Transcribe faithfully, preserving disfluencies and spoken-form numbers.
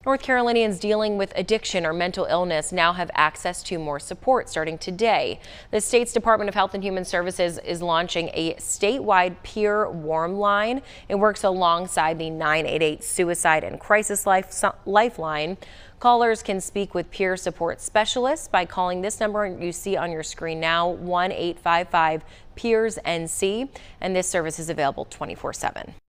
North Carolinians dealing with addiction or mental illness now have access to more support starting today. The state's Department of Health and Human Services is launching a statewide peer Warmline. It works alongside the nine eight eight Suicide and Crisis Life Lifeline. Callers can speak with peer support specialists by calling this number you see on your screen now, one eight five five peers N C, and this service is available twenty-four seven.